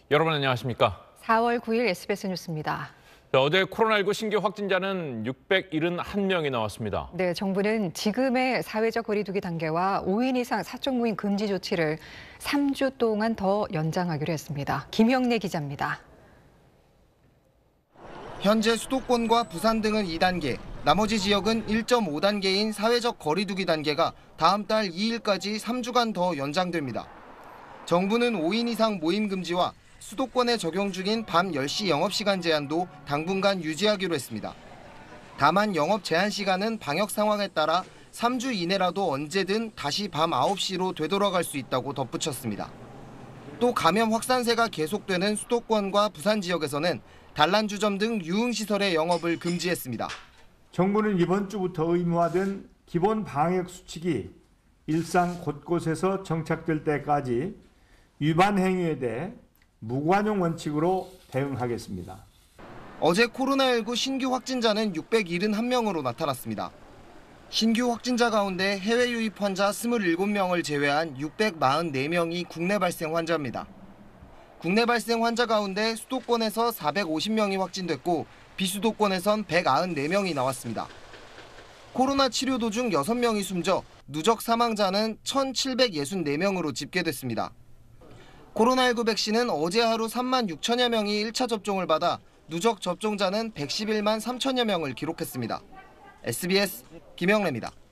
여러분 안녕하십니까? 4월 9일 SBS 뉴스입니다. 어제 코로나19 신규 확진자는 671명이 나왔습니다. 네, 정부는 지금의 사회적 거리두기 단계와 5인 이상 사적 모임 금지 조치를 3주 동안 더 연장하기로 했습니다. 김형래 기자입니다. 현재 수도권과 부산 등은 2단계, 나머지 지역은 1.5단계인 사회적 거리두기 단계가 다음 달 2일까지 3주간 더 연장됩니다. 정부는 5인 이상 모임 금지와 수도권에 적용 중인 밤 10시 영업시간 제한도 당분간 유지하기로 했습니다. 다만 영업 제한 시간은 방역 상황에 따라 3주 이내라도 언제든 다시 밤 9시로 되돌아갈 수 있다고 덧붙였습니다. 또 감염 확산세가 계속되는 수도권과 부산 지역에서는 단란주점 등 유흥시설의 영업을 금지했습니다. 정부는 이번 주부터 의무화된 기본 방역 수칙이 일상 곳곳에서 정착될 때까지 위반 행위에 대해 무관용 원칙으로 대응하겠습니다. 어제 코로나19 신규 확진자는 671명으로 나타났습니다. 신규 확진자 가운데 해외 유입 환자 27명을 제외한 644명이 국내 발생 환자입니다. 국내 발생 환자 가운데 수도권에서 450명이 확진됐고 비수도권에선 194명이 나왔습니다. 코로나 치료 도중 6명이 숨져 누적 사망자는 1,764명으로 집계됐습니다. 코로나19 백신은 어제 하루 3만 6천여 명이 1차 접종을 받아 누적 접종자는 111만 3천여 명을 기록했습니다. SBS 김영래입니다.